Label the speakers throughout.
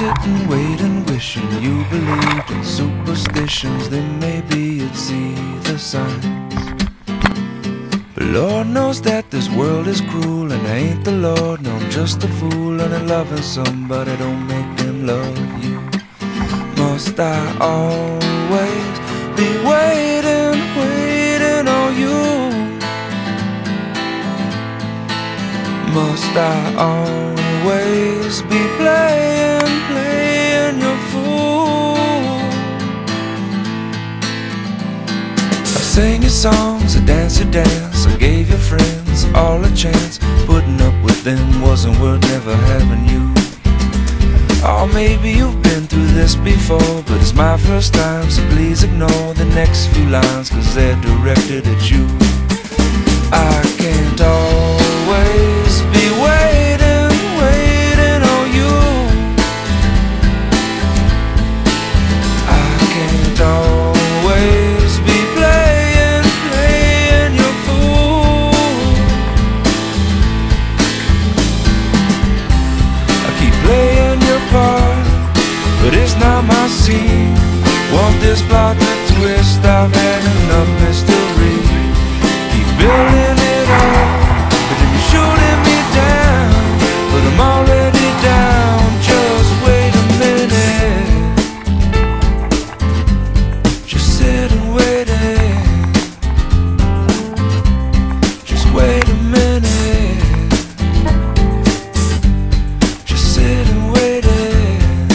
Speaker 1: sitting, waiting, wishing you believed in superstitions. Then maybe you'd see the signs. But Lord knows that this world is cruel, and I ain't the Lord. No, I'm just a fool, and loving somebody don't make them love you. Must I always be waiting, waiting on you? Must I always be playing, playing your fool? I sang your songs, I danced your dance, I gave your friends all a chance. Putting up with them wasn't worth never having you. Or maybe you've been through this before, but it's my first time, so please ignore the next few lines, 'cause they're directed at you. I can't always be waiting, waiting on you. I can't always be playing, playing your fool. I keep playing your part, but it's not my scene. Want this plot to twist, I've had enough mystery. Keep building it up, but then you're shooting me down. But I'm already down, just wait a minute. Just sit and wait it. Just wait a minute. Just sit and wait it.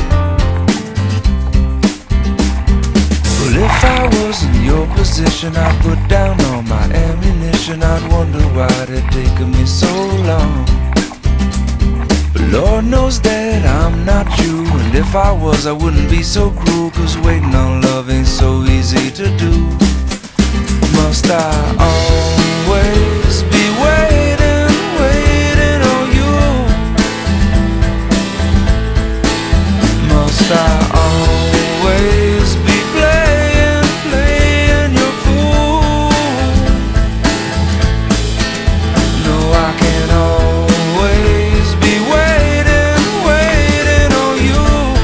Speaker 1: Well, if I was in your position, I'd put down all my ammunition. I'd wonder why it taken me so long. But Lord knows that I'm not you, and if I was, I wouldn't be so cruel, 'cause waiting on love ain't so easy to do. Must I always be waiting, waiting on you? Must I always be playing, playing your fool? No, I can't always be waiting, waiting on you.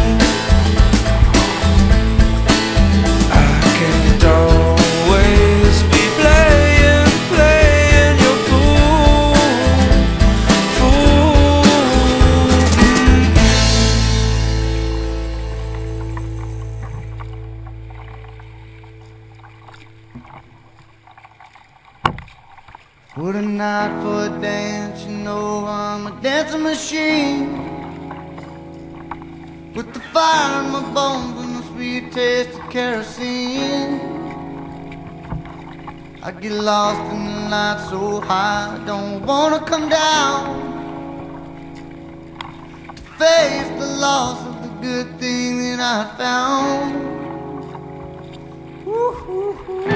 Speaker 1: I can't always be playing, playing your fool, fool.
Speaker 2: What a night for a dance, you know I'm a dancing machine. With the fire in my bones and the sweet taste of kerosene. I get lost in the light so high, I don't wanna come down. To face the loss of the good thing that I found. Woo-hoo-hoo.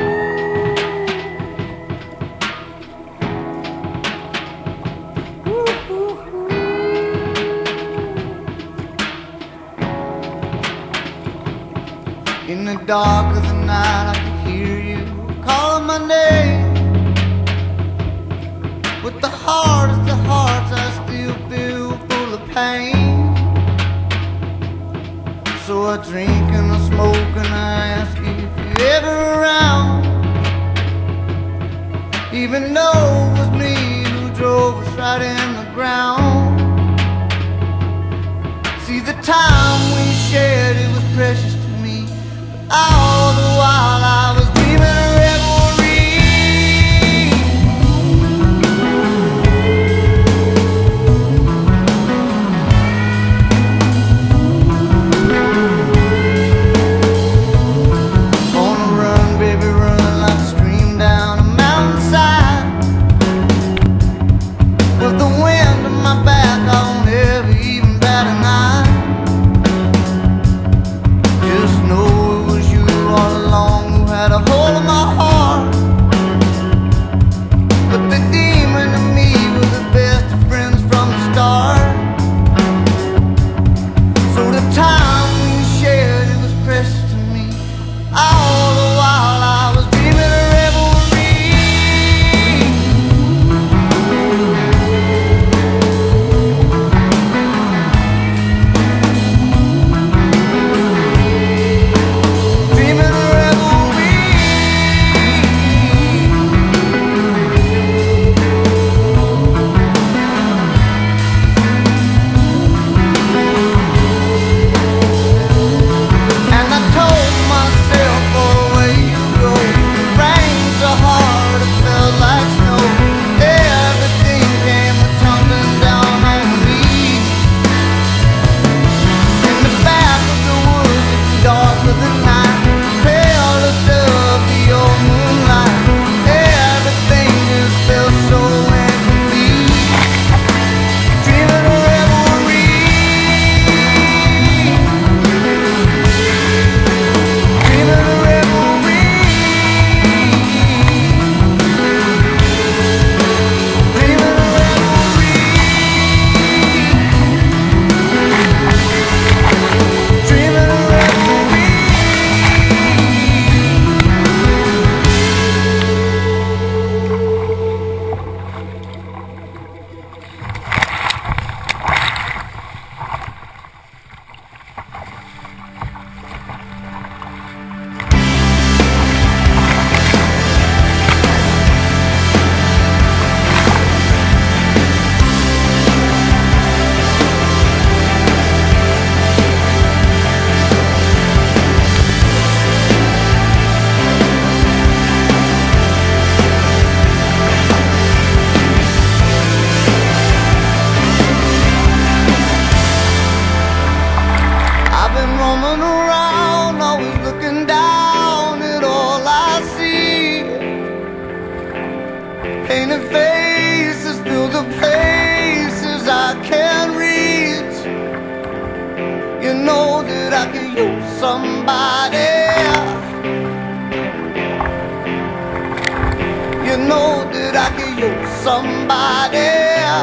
Speaker 2: In the dark of the night I can hear you calling my name. With the hardest of hearts I still feel full of pain. So I drink and I smoke and I ask you if you're ever around. Even though it was me who drove us right in the ground. See, the time we shared, it was precious to me. All the while I was dreaming a revelry. On a run, baby, run like a stream down a mountainside. With the wind in my back, I won't ever even bat an eye. Just know all many faces fill the places I can't reach. You know that I could use somebody. You know that I could use somebody.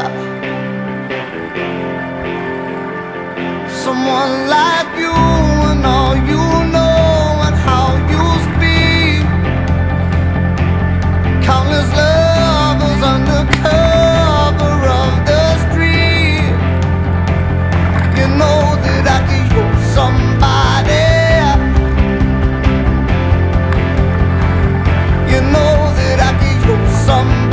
Speaker 2: Someone like you and all you know and how you speak. Countless lovers under cover of the street. You know that I could use somebody. You know that I could use somebody.